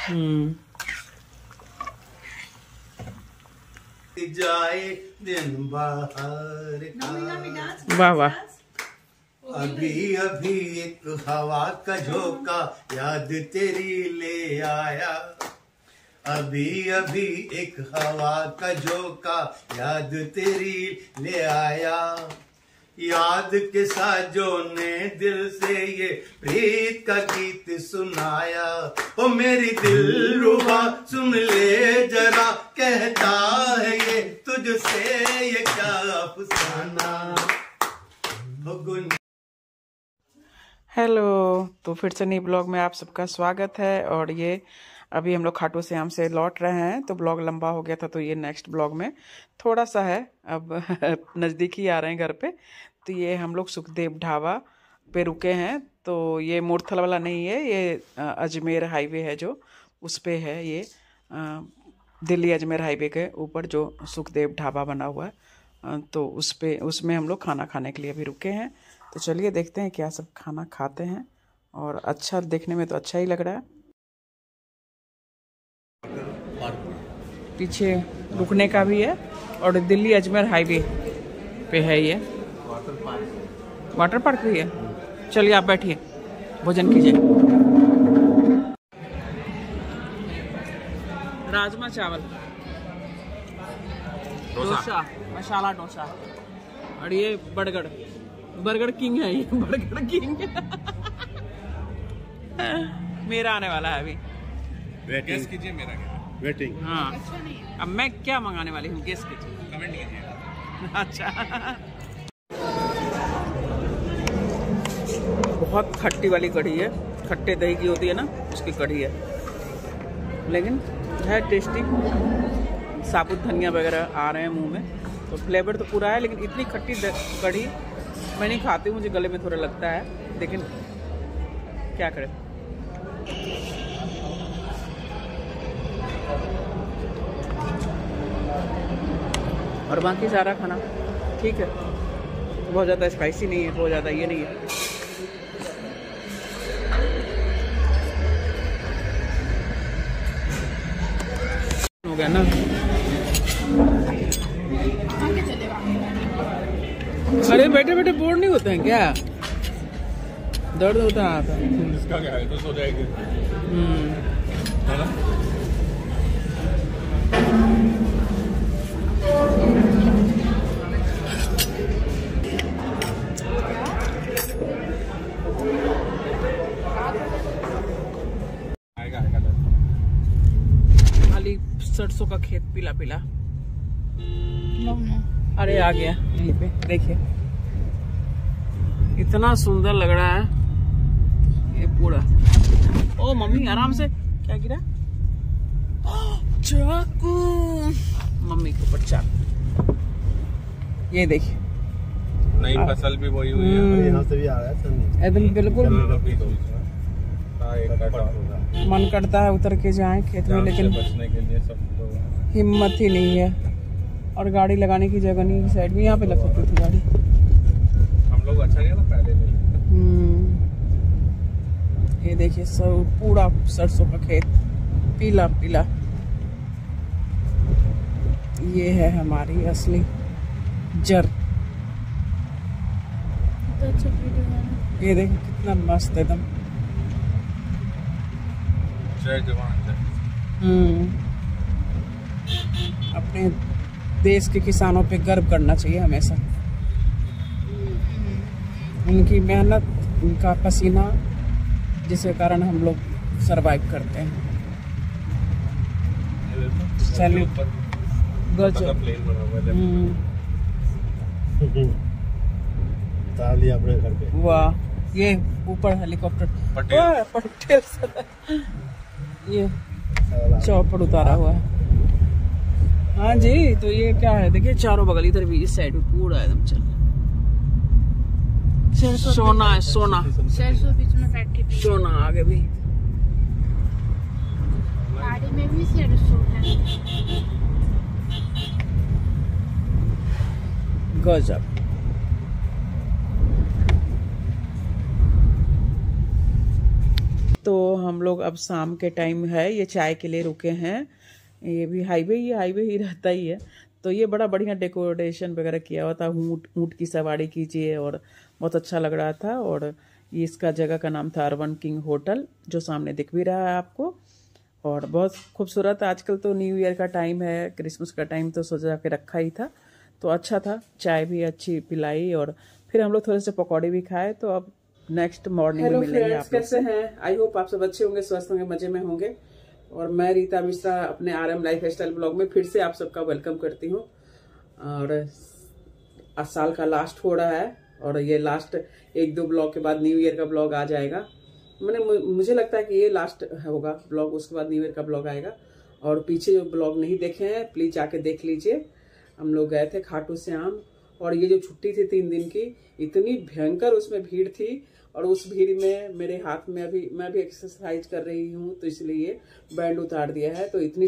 जाए दिन बाहर का। वाह वाह। अभी अभी एक हवा का झोंका याद तेरी ले आया। अभी अभी एक हवा का झोंका याद तेरी ले आया। याद के साजों ने दिल से ये प्रीत का गीत सुनाया। ओ मेरी दिलरुबा सुन ले जरा, कहता है ये तुझसे ये क्या अफसाना। हेलो, तो फिर से नई ब्लॉग में आप सबका स्वागत है। और ये अभी हम लोग खाटू श्याम से लौट रहे हैं, तो ब्लॉग लंबा हो गया था, तो ये नेक्स्ट ब्लॉग में थोड़ा सा है, अब नज़दीक ही आ रहे हैं घर पे। तो ये हम लोग सुखदेव ढाबा पे रुके हैं। तो ये मूर्थल वाला नहीं है, ये अजमेर हाईवे है जो उस पे है। ये दिल्ली अजमेर हाईवे के ऊपर जो सुखदेव ढाबा बना हुआ है, तो उसमें हम लोग खाना खाने के लिए अभी रुके हैं। तो चलिए देखते हैं क्या सब खाना खाते हैं। और अच्छा, देखने में तो अच्छा ही लग रहा है। पीछे रुकने का भी है और दिल्ली अजमेर हाईवे पे है ये। वाटर पार्क भी है। चलिए आप बैठिए, भोजन कीजिए। राजमा चावल, डोसा, मसाला डोसा, और ये बर्गर किंग है। ये बर्गर किंग मेरा आने वाला है अभी। गेस कीजिए मेरा क्या वेटिंग। हाँ, अब मैं क्या मंगाने वाली हूँ, गेस कीजिए, कमेंट कीजिए। अच्छा। बहुत खट्टी वाली कढ़ी है, खट्टे दही की होती है ना, उसकी कढ़ी है, लेकिन है टेस्टी। साबुत धनिया वगैरह आ रहे हैं मुंह में, तो फ्लेवर तो पूरा है। लेकिन इतनी खट्टी कढ़ी मैं नहीं खाती हूँ, मुझे गले में थोड़ा लगता है, लेकिन क्या करें। और बाकी सारा खाना ठीक है, बहुत ज़्यादा स्पाइसी नहीं है, बहुत ज़्यादा ये नहीं है। हो गया ना। अरे बैठे बैठे बोर नहीं होते हैं क्या? दर्द होता है। इसका क्या है, तो सो जाएगी है ना। खाली सरसों का खेत पीला पीला। अरे आ गया यहीं पे, देखिए इतना सुंदर लग रहा है ये पूरा। ओ मम्मी आराम से, क्या गिरा? चाकू, मम्मी के ऊपर चाकू। ये देखिए नई फसल भी वही हुई है, यहाँ से भी आ रहा है एकदम बिल्कुल। मन करता है उतर के जाएं खेत में, लेकिन बचने के लिए सब लोग हिम्मत ही नहीं है। और गाड़ी लगाने की जगह नहीं, साइड में यहाँ पे लग सकती थी गाड़ी। हम लोग अच्छा गया ना पहले दिन। ये देखिए सब पूरा सरसों का खेत पीला पीला। ये है हमारी असली जर। ये देखिए कितना मस्त एकदम। जय जवान जय। अपने देश के किसानों पे गर्व करना चाहिए हमेशा। उनकी मेहनत, उनका पसीना, जिसके कारण हम लोग सरवाइव करते हैं। सैल्यूट। गजब। प्लेन बना हुआ है। ताली अपने घर पे। वाह, ये ऊपर हेलीकॉप्टर पटेल ये चौपड़ उतारा हुआ है। हाँ जी, तो ये क्या है देखिए, चारों बगल, इधर भी, इस साइड भी पूरा एकदम चल। सोना है, सोना, बीच में फैक्ट्री, सोना आगे भी। गाड़ी में भी सरसों है। गजब। तो हम लोग अब शाम के टाइम है, ये चाय के लिए रुके हैं। ये भी हाईवे ही रहता ही है। तो ये बड़ा बढ़िया डेकोरेशन वगैरह किया हुआ था, ऊँट की सवारी कीजिए, और बहुत अच्छा लग रहा था। और ये इसका जगह का नाम था अर्बन किंग होटल, जो सामने दिख भी रहा है आपको, और बहुत खूबसूरत। आजकल तो न्यू ईयर का टाइम है, क्रिसमस का टाइम, तो सजा के रखा ही था, तो अच्छा था। चाय भी अच्छी पिलाई, और फिर हम लोग थोड़े से पकौड़े भी खाए। तो अब नेक्स्ट मॉर्निंग में मिलेंगे आप लोग। कैसे हैं? आई होप आप सब अच्छे होंगे, स्वस्थ होंगे, मजे में होंगे। और मैं रीता मिश्रा अपने RM लाइफस्टाइल ब्लॉग में फिर से आप सबका वेलकम करती हूँ। और साल का लास्ट हो रहा है, और ये लास्ट 1-2 ब्लॉग के बाद न्यू ईयर का ब्लॉग आ जाएगा। मुझे लगता है कि ये लास्ट होगा ब्लॉग, उसके बाद न्यू ईयर का ब्लॉग आएगा। और पीछे जो ब्लॉग नहीं देखे हैं प्लीज जाके देख लीजिए। हम लोग गए थे खाटू श्याम, और ये जो छुट्टी थी 3 दिन की, इतनी भयंकर उसमें भीड़ थी। और उस भीड़ में मेरे हाथ में अभी मैं भी एक्सरसाइज कर रही हूँ, तो इसलिए बैंड उतार दिया है। तो इतनी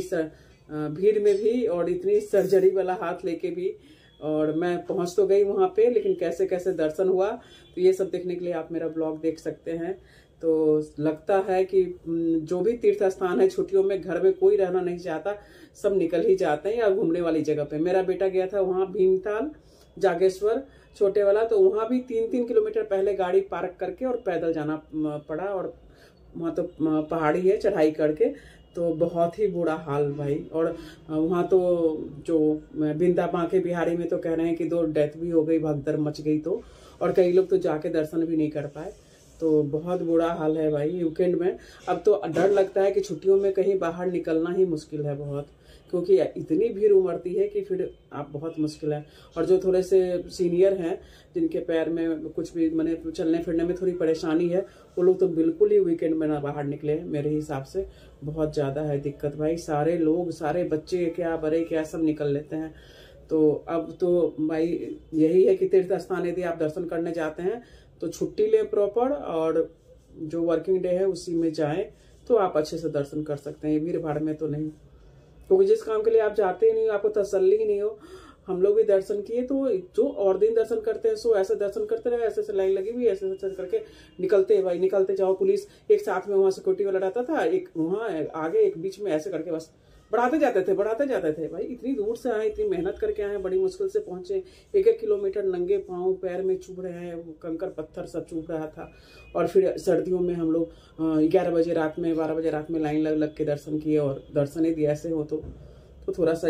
भीड़ में भी, और इतनी सर्जरी वाला हाथ लेके भी, और मैं पहुंच तो गई वहां पे, लेकिन कैसे कैसे दर्शन हुआ, तो ये सब देखने के लिए आप मेरा ब्लॉग देख सकते हैं। तो लगता है कि जो भी तीर्थ स्थान है, छुट्टियों में घर में कोई रहना नहीं चाहता, सब निकल ही जाते हैं या घूमने वाली जगह पे। मेरा बेटा गया था वहाँ भीमताल जागेश्वर छोटे वाला, तो वहाँ भी 3-3 किलोमीटर पहले गाड़ी पार्क करके और पैदल जाना पड़ा। और वहाँ तो पहाड़ी है, चढ़ाई करके, तो बहुत ही बुरा हाल भाई। और वहाँ तो जो बिंदा बांके बिहारी में तो कह रहे हैं कि 2 डेथ भी हो गई, भगदड़ मच गई। तो और कई लोग तो जाके दर्शन भी नहीं कर पाए। तो बहुत बुरा हाल है भाई वीकेंड में। अब तो डर लगता है कि छुट्टियों में कहीं बाहर निकलना ही मुश्किल है बहुत, क्योंकि इतनी भीड़ उमड़ती है कि फिर आप बहुत मुश्किल है। और जो थोड़े से सीनियर हैं, जिनके पैर में कुछ भी माने चलने फिरने में थोड़ी परेशानी है, वो लोग तो बिल्कुल ही वीकेंड में ना बाहर निकले। मेरे हिसाब से बहुत ज़्यादा है दिक्कत भाई। सारे लोग, सारे बच्चे क्या बड़े क्या सब निकल लेते हैं। तो अब तो भाई यही है कि तीर्थ स्थान यदि आप दर्शन करने जाते हैं तो छुट्टी लें प्रॉपर, और जो वर्किंग डे है उसी में जाएं, तो आप अच्छे से दर्शन कर सकते हैं। भीड़ भाड़ में तो नहीं, क्योंकि जिस काम के लिए आप जाते ही नहीं, आपको तसल्ली ही नहीं हो। हम लोग भी दर्शन किए, तो जो और दिन दर्शन करते हैं सो ऐसे दर्शन करते रहे, ऐसे लाइन लगी हुई, ऐसे करके निकलते भाई, निकलते जाओ। पुलिस एक साथ में वहाँ सिक्योरिटी वाला रहता था, एक वहाँ आगे एक बीच में, ऐसे करके बस बढ़ाते जाते थे भाई। इतनी दूर से आए, इतनी मेहनत करके आए, बड़ी मुश्किल से पहुंचे, 1-1 किलोमीटर नंगे पाँव, पैर में चुभ रहे हैं, कंकर पत्थर सब चुभ रहा था। और फिर सर्दियों में हम लोग 11 बजे रात में, 12 बजे रात में लाइन लग के दर्शन किए, और दर्शन यदि ऐसे हो तो थोड़ा सा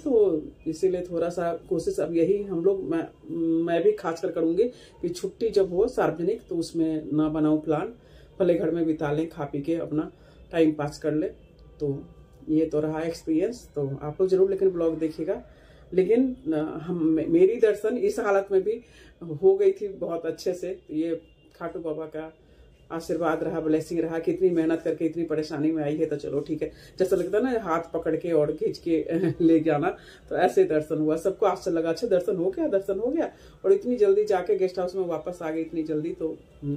इसीलिए थोड़ा सा कोशिश अब यही हम लोग, मैं भी खासकर करूँगी कि छुट्टी जब हो सार्वजनिक, तो उसमें ना बनाऊँ प्लान, भले घर में बिता लें, खा पी के अपना टाइम पास कर ले। तो ये तो रहा एक्सपीरियंस। तो आप लोग जरूर लेकिन ब्लॉग देखिएगा। लेकिन मेरी दर्शन इस हालत में भी हो गई थी बहुत अच्छे से। ये खाटू बाबा का आशीर्वाद रहा, ब्लेसिंग रहा कि इतनी मेहनत करके इतनी परेशानी में आई है, तो चलो ठीक है। जैसा लगता है ना हाथ पकड़ के और खींच के ले जाना, तो ऐसे दर्शन हुआ। सबको आश्चर्य लगा, अच्छा दर्शन हो गया, और इतनी जल्दी जाके गेस्ट हाउस में वापस आ गई इतनी जल्दी। तो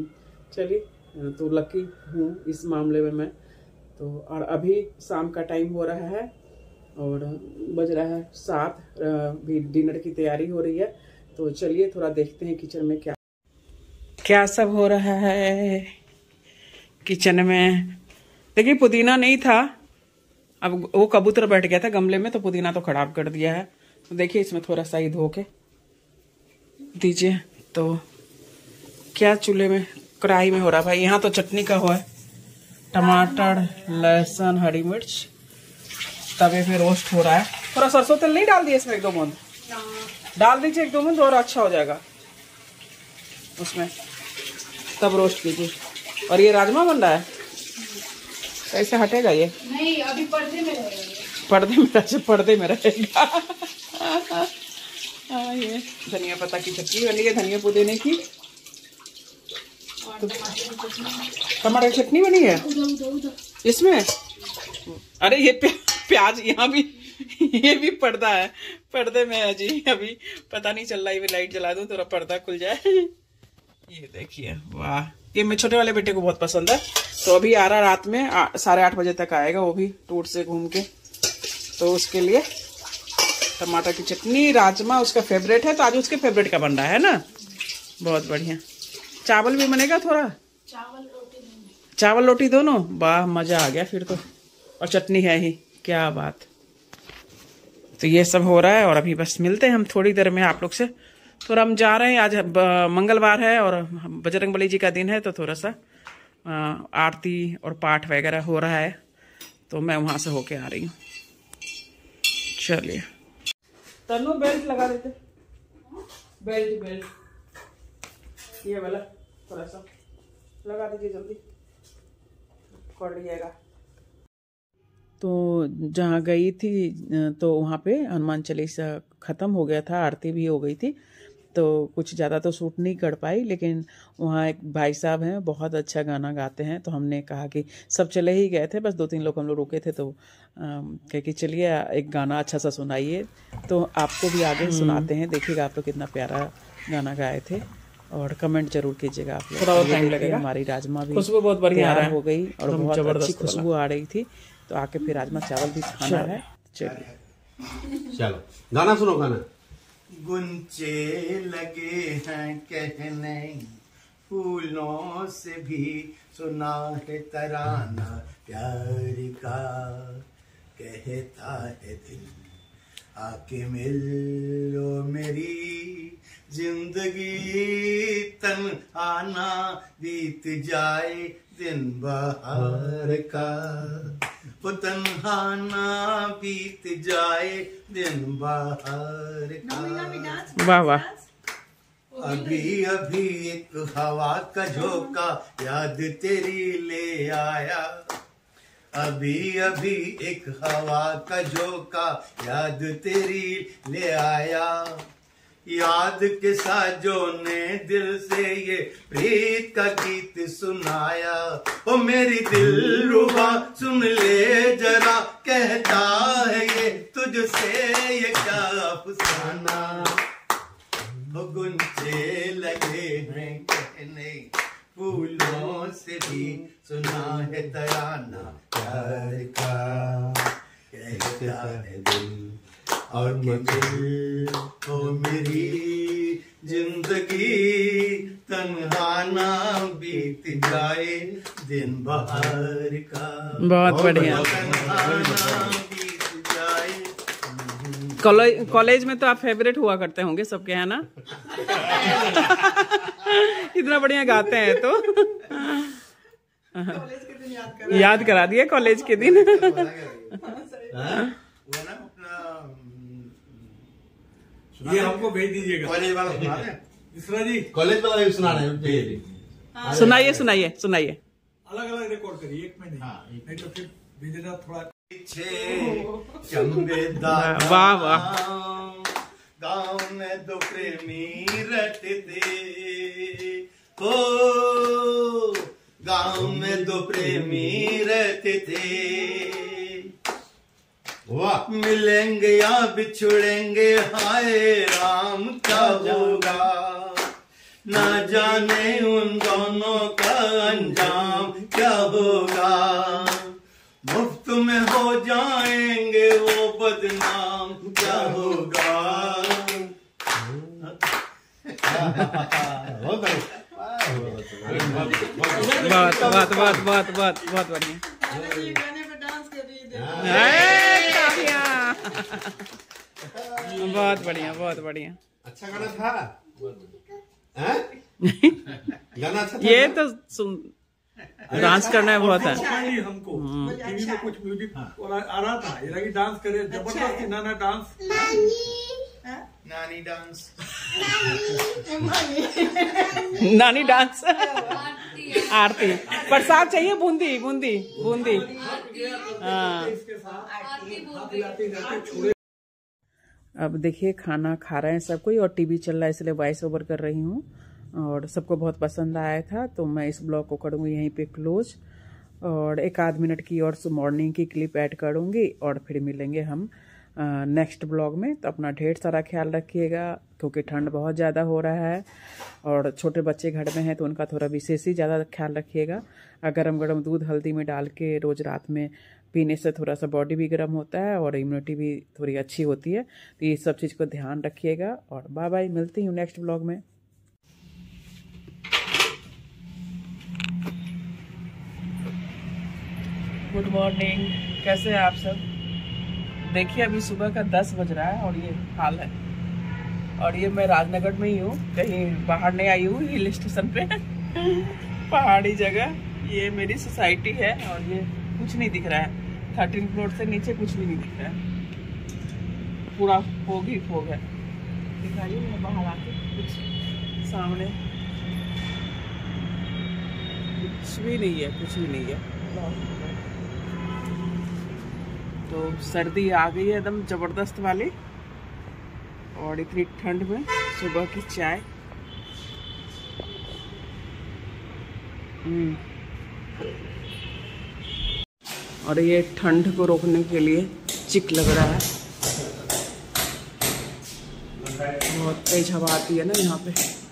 चलिए, तो लकी हूँ इस मामले में मैं। तो और अभी शाम का टाइम हो रहा है, और बज रहा है 7, भी डिनर की तैयारी हो रही है। तो चलिए थोड़ा देखते हैं किचन में क्या सब हो रहा है किचन में। देखिए पुदीना नहीं था, अब वो कबूतर बैठ गया था गमले में, तो पुदीना तो खराब कर दिया है। तो देखिए इसमें थोड़ा सा ही धो के दीजिए। तो क्या चूल्हे में, कढ़ाई में हो रहा भाई। यहाँ तो चटनी का हुआ है, टमाटर, लहसुन, हरी मिर्च, तवे पे रोस्ट हो रहा है। थोड़ा सरसों तेल नहीं डाल दिया इसमें, 1-2 बूंद डाल दीजिए, 1-2 बूंद, और अच्छा हो जाएगा उसमें, तब रोस्ट कीजिए। और ये राजमा बन रहा है, कैसे हटेगा ये? नहीं, अभी पर्दे में रहेगा। ये धनिया पत्ता की चटनी बनी है, धनिया पुदीने की, टमाटर की चटनी बनी है इसमें। अरे ये प्याज यहाँ भी, ये भी पर्दा है, पर्दे में है जी। अभी पता नहीं चल रहा है, लाइट जला दूं थोड़ा पर्दा खुल जाए। ये देखिए, वाह, ये मेरे छोटे वाले बेटे को बहुत पसंद है। तो अभी आ रहा रात में 8:30 बजे तक आएगा, वो भी टूर से घूम के। तो उसके लिए टमाटर की चटनी, राजमा उसका फेवरेट है, तो आज उसके फेवरेट का बन रहा है ना, बहुत बढ़िया। चावल भी बनेगा थोड़ा, चावल रोटी चावल रोटी दोनों, वाह मजा आ गया फिर तो। और चटनी है ही, क्या बात। तो ये सब हो रहा है और अभी बस मिलते हैं हम थोड़ी देर में आप लोग से। थोड़ा हम जा रहे हैं, आज मंगलवार है और बजरंगबली जी का दिन है, तो थोड़ा सा आरती और पाठ वगैरह हो रहा है, तो मैं वहां से होके आ रही हूँ। चलिए तनु बेल्ट लगा देते, बेल्ट ये वाला थोड़ा सा लगा दीजिए जल्दी, कर लीजिएगा। तो जहाँ गई थी तो वहाँ पे हनुमान चालीसा ख़त्म हो गया था, आरती भी हो गई थी, तो कुछ ज़्यादा तो शूट नहीं कर पाई। लेकिन वहाँ एक भाई साहब हैं, बहुत अच्छा गाना गाते हैं, तो हमने कहा कि सब चले ही गए थे, बस 2-3 लोग हम लोग रुके थे, तो कह कि चलिए एक गाना अच्छा सा सुनाइए। तो आपको भी आगे सुनाते हैं, देखिएगा आप लोग कितना प्यारा गाना गाए थे, और कमेंट जरूर कीजिएगा आप लोग। थोड़ा बहुत टाइम लगेगा। हमारी राजमा भी खुशबू बहुत बढ़िया हो गई और बहुत अच्छी खुशबू आ रही थी, तो आके फिर राजमा चावल भी खाना है। चलिए चलो गाना सुनो, गाना। गुंचे लगे हैं कहने फूलों से भी सुना है तराना प्यार का, कहता है दिल आके मिलो मेरी जिंदगी तन्हाना बीत जाए दिन बहार का, वो तन्हाना बीत जाए दिन बहार का। वाह वाह। अभी अभी एक हवा का झोंका याद तेरी ले आया, अभी अभी एक हवा का झोंका याद तेरी ले आया, याद के साजों ने दिल से ये प्रीत का गीत सुनाया। ओ मेरी दिल रुबा सुन ले जरा, कहता है ये तुझसे ये क्या अफसाना, ओ गुंजे लगे हैं कहने फूलों से भी सुना है तराना प्यार का, कहता है दिल और दिल ओ मेरी जिंदगी तन्हाना बीत जाए दिन बहार का। बहुत बढ़िया। तन्हाना बीत जाए। कॉलेज में तो आप फेवरेट हुआ करते होंगे सबके, है ना? इतना बढ़िया गाते हैं तो याद करा दिए कॉलेज के दिन। ये हमको भेज दीजिएगा, कॉलेज वाला सुना रहे हैं मिश्रा जी, कॉलेज वाला भी सुना रहे हैं। सुनाइए सुनाइए सुनाइए। अलग अलग रिकॉर्ड करिए, एक में नहीं, नहीं तो फिर भेजना थोड़ा। वाह वाह। गाँव में दो प्रेमी रहते थे, हो गाँव में दो प्रेमी रहते थे, वाह मिलेंगे या बिछुड़ेंगे हाय राम क्या होगा, ना जाने उन दोनों का अंजाम क्या होगा, मुफ्त में हो जाएंगे वो बदनाम क्या होगा। बहुत बढ़िया। बहुत बढ़िया बहुत बढ़िया। अच्छा गाना था, गाना अच्छा था। ये तो सुन डांस करना है बहुत है। हमको टीवी में कुछ म्यूजिक आ रहा था, ये लगी डांस करे जबरदस्ती, नाना डांस, नानी डांस, नानी डांस, आरती, प्रसाद चाहिए, बूंदी बूंदी बूंदी। हाँ अब देखिए खाना खा रहे हैं सब कोई और टीवी चल रहा है, इसलिए वॉइस ओवर कर रही हूँ और सबको बहुत पसंद आया था, तो मैं इस ब्लॉग को करूँगी यहीं पे क्लोज और 1-8 मिनट की और मॉर्निंग की क्लिप ऐड करूँगी और फिर मिलेंगे हम नेक्स्ट ब्लॉग में। तो अपना ढेर सारा ख्याल रखिएगा क्योंकि ठंड बहुत ज़्यादा हो रहा है और छोटे बच्चे घर में हैं तो उनका थोड़ा विशेष ही ज़्यादा ख्याल रखिएगा। गरम गरम दूध हल्दी में डाल के रोज़ रात में पीने से थोड़ा सा बॉडी भी गर्म होता है और इम्यूनिटी भी थोड़ी अच्छी होती है, तो ये सब चीज़ को ध्यान रखिएगा और बाय बाय, मिलती हूँ नेक्स्ट ब्लॉग में। गुड मॉर्निंग, कैसे हैं आप सब। देखिए अभी सुबह का 10 बज रहा है और ये हाल है। और ये मैं राजनगर में ही हूँ, कहीं बाहर नहीं आई हूँ, हिल स्टेशन पे पहाड़ी जगह। ये मेरी सोसाइटी है और ये कुछ नहीं दिख रहा है, 13 फ्लोर से नीचे कुछ भी नहीं दिख रहा है, पूरा फोग ही फोग है। दिखाइए मैं बाहर आके कुछ सामने कुछ भी नहीं है, कुछ भी नहीं है। तो सर्दी आ गई है एकदम जबरदस्त वाली, और इतनी ठंड में सुबह की चाय। और ये ठंड को रोकने के लिए चिक लग रहा है, बहुत तेज हवा आती है ना यहाँ पे।